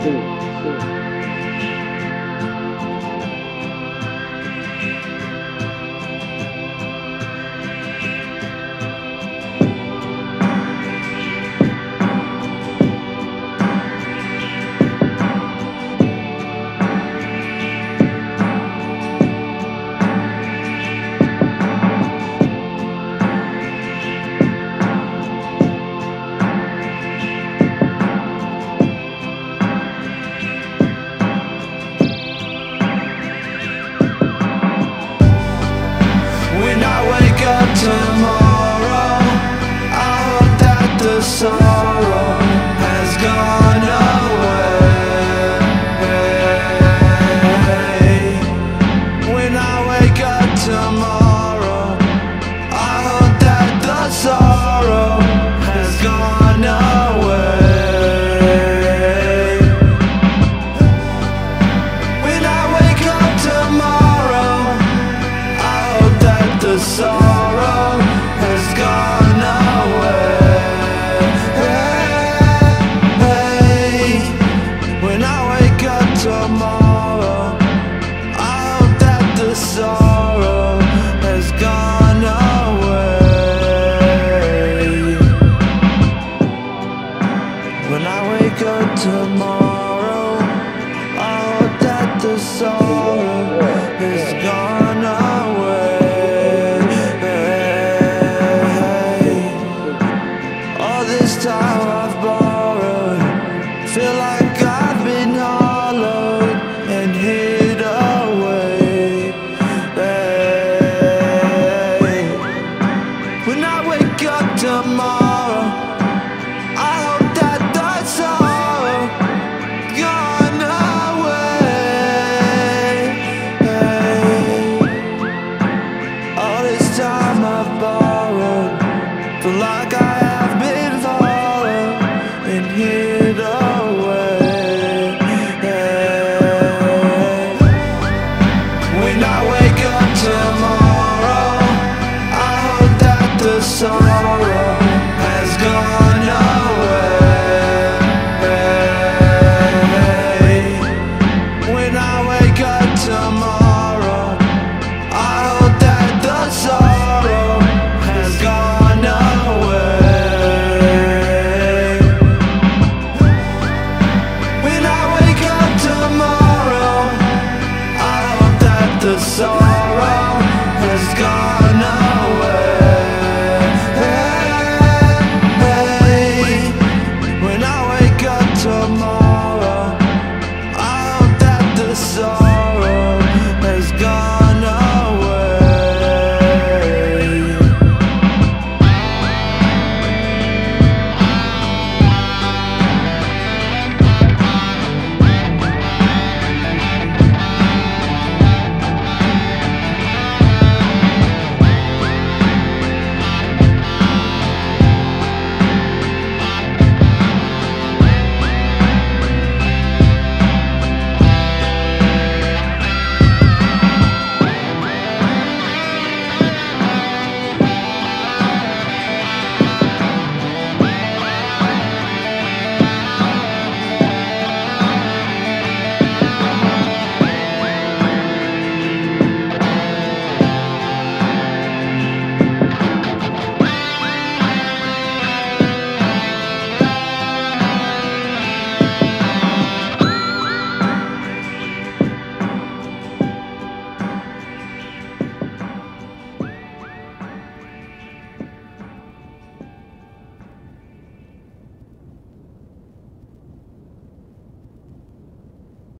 When I wake up tomorrow, I hope that the sorrow has gone away. When I wake up tomorrow, I hope that the sorrow has gone away. When I wake up tomorrow, I hope that the sorrow has gone away. When I wake up tomorrow, I hope that the sorrow has gone away. When I wake up tomorrow, I hope that the sorrow has gone away. All this time I've borrowed, feel like